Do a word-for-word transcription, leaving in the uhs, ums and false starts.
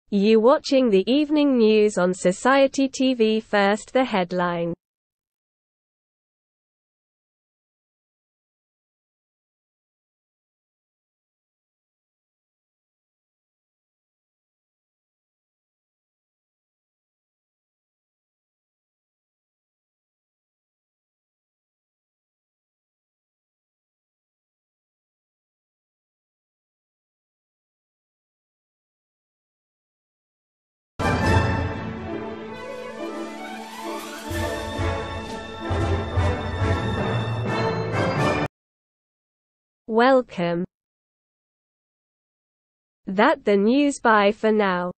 You watching the evening news on Society T V. First, the headline. Welcome. That the news. Bye for now.